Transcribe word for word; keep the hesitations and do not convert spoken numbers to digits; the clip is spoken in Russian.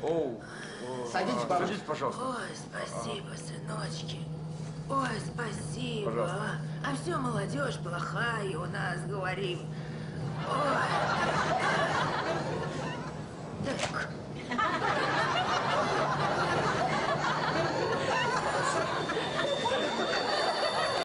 Оу. Садитесь, бабушка. Садитесь, пожалуйста. Ой, спасибо, сыночки. Ой, спасибо. Пожалуйста. А все молодежь плохая у нас, говорим. Ой.